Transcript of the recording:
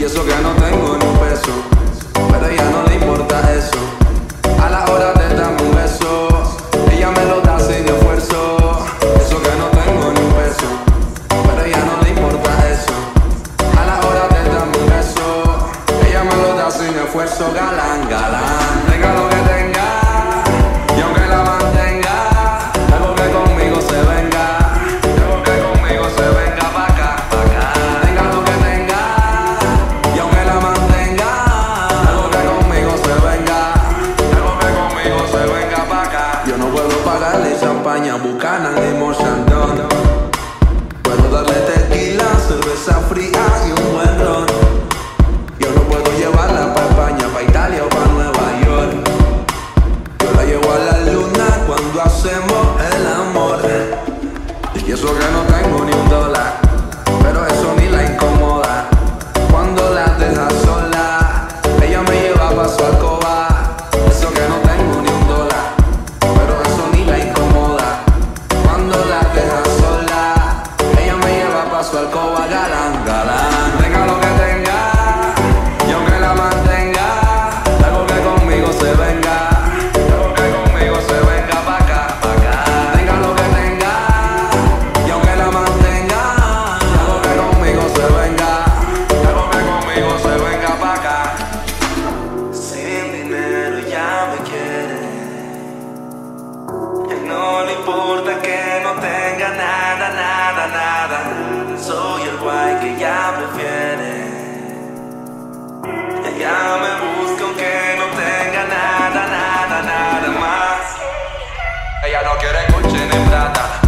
Y eso que no tengo ni un peso, pero a ella no le importa eso. A la hora de darme un beso, ella me lo da sin esfuerzo. Eso que no tengo ni un peso, pero a ella no le importa eso. A la hora de darme un beso, ella me lo da sin esfuerzo. Galán, galán, tenga lo que tenga, y aunque la mantenga, algo que conmigo se venga, algo que conmigo se venga pa' acá, pa' acá. Tenga lo que tenga, y aunque la mantenga, algo que conmigo se venga, algo que conmigo se venga pa' acá. Yo no puedo pagarle champaña, Buchanan ni Monchandon. Puedo darle tequila, cerveza fría y un buen ron. Yo no puedo llevarla pa' España, pa' Italia o pa' Nueva York. Yo la llevo a la luna cuando hacemos el amor. Y eso que no tengo ni un dólar, pero eso ni la incomoda. Cuando la deja sola, ella me lleva pa' su alcoba. Eso que no tengo ni un dólar, pero eso ni la incomoda. Cuando la deja sola, ella me lleva pa' su alcoba. Galán, galán, tenga lo que tenga, y aunque la mantenga, algo que conmigo se venga, algo que conmigo se venga pa' acá, pa' acá. Tenga lo que tenga, y aunque la mantenga, algo que conmigo se venga, algo que conmigo se venga pa' acá. Sin dinero ya me quiere, y no le importa que no tenga nada, nada, nada. Soy el guay que ella prefiere. Ella me busca aunque no tenga nada, nada, nada más. Ella no quiere coche ni plata,